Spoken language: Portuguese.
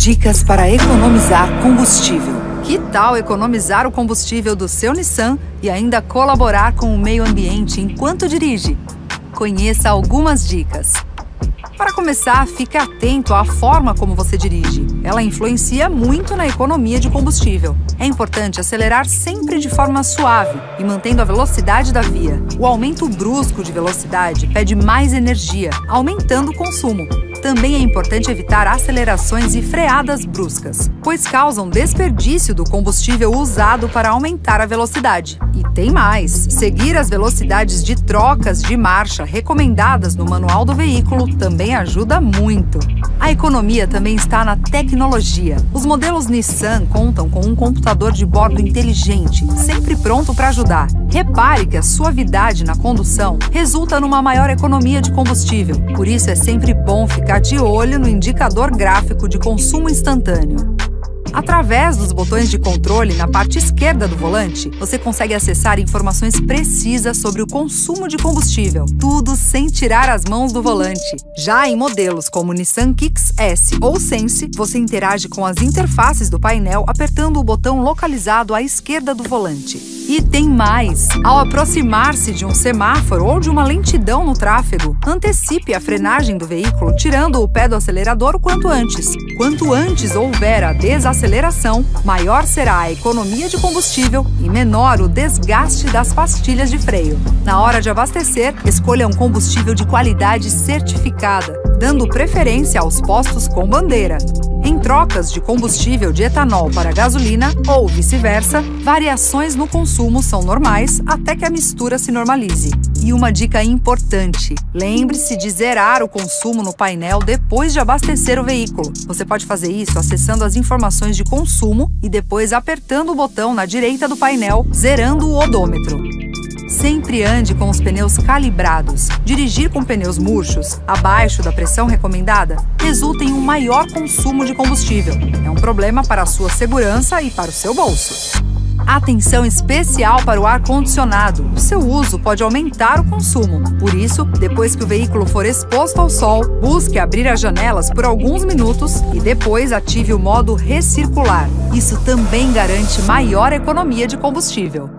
Dicas para economizar combustível. Que tal economizar o combustível do seu Nissan e ainda colaborar com o meio ambiente enquanto dirige? Conheça algumas dicas. Para começar, fique atento à forma como você dirige. Ela influencia muito na economia de combustível. É importante acelerar sempre de forma suave e mantendo a velocidade da via. O aumento brusco de velocidade pede mais energia, aumentando o consumo. Também é importante evitar acelerações e freadas bruscas, pois causam desperdício do combustível usado para aumentar a velocidade. E tem mais! Seguir as velocidades de trocas de marcha recomendadas no manual do veículo também ajuda muito. A economia também está na tecnologia. Os modelos Nissan contam com um computador de bordo inteligente, sempre pronto para ajudar. Repare que a suavidade na condução resulta numa maior economia de combustível. Por isso é sempre bom ficar de olho no indicador gráfico de consumo instantâneo. Através dos botões de controle na parte esquerda do volante, você consegue acessar informações precisas sobre o consumo de combustível, tudo sem tirar as mãos do volante. Já em modelos como o Nissan Kicks S ou Sense, você interage com as interfaces do painel apertando o botão localizado à esquerda do volante. E tem mais! Ao aproximar-se de um semáforo ou de uma lentidão no tráfego, antecipe a frenagem do veículo tirando o pé do acelerador o quanto antes. Quanto antes houver a desaceleração, maior será a economia de combustível e menor o desgaste das pastilhas de freio. Na hora de abastecer, escolha um combustível de qualidade certificada, dando preferência aos postos com bandeira. Em trocas de combustível de etanol para gasolina ou vice-versa, variações no consumo são normais até que a mistura se normalize. E uma dica importante: lembre-se de zerar o consumo no painel depois de abastecer o veículo. Você pode fazer isso acessando as informações de consumo e depois apertando o botão na direita do painel, zerando o odômetro. Sempre ande com os pneus calibrados. Dirigir com pneus murchos, abaixo da pressão recomendada, resulta em um maior consumo de combustível. É um problema para a sua segurança e para o seu bolso. Atenção especial para o ar-condicionado. O seu uso pode aumentar o consumo. Por isso, depois que o veículo for exposto ao sol, busque abrir as janelas por alguns minutos e depois ative o modo recircular. Isso também garante maior economia de combustível.